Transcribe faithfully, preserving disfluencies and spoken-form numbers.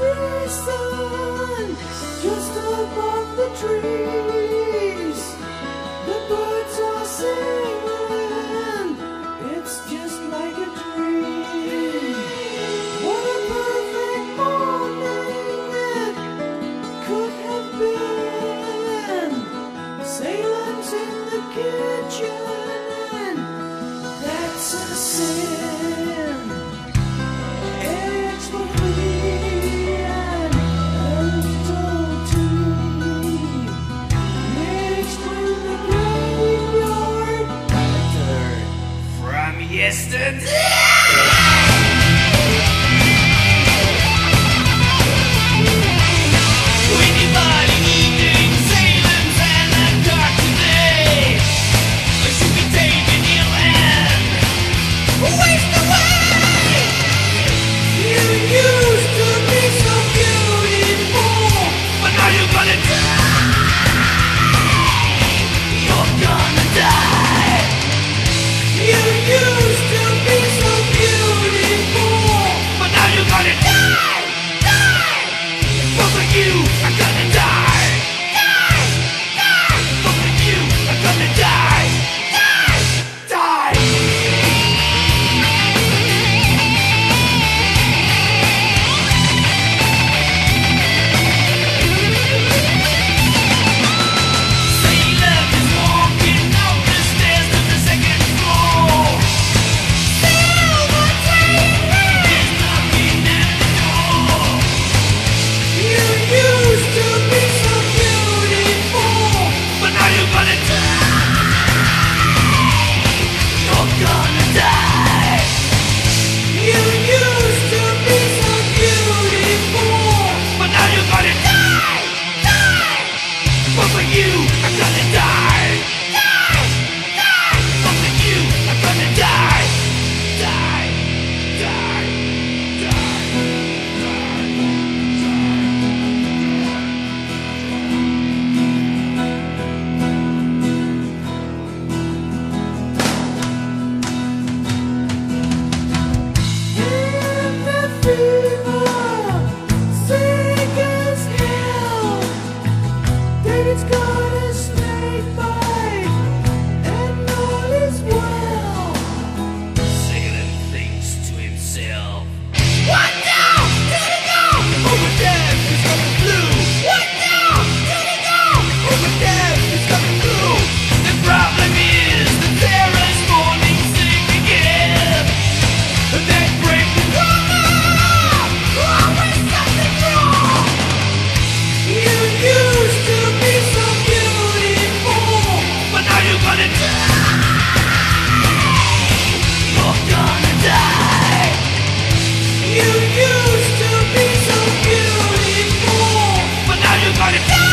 sun, just above the trees. The birds are singing, it's just like a dream. What a perfect morning it could have been. Salem's in the kitchen, that's a sin. Eggs for me and told to me, mixed with the graveyard dirt from yesterday. It's got a snake bite, and all is well. Salem thinks to himself, what now? Did it go? Over there, it's coming blue. What now? Did it go? Over there, it's coming blue. The problem is that there is morning sick again. That break the wrong, always something wrong. You used to be so beautiful, but now you're gonna die. You're gonna die. You used to be so beautiful, but now you're gonna die.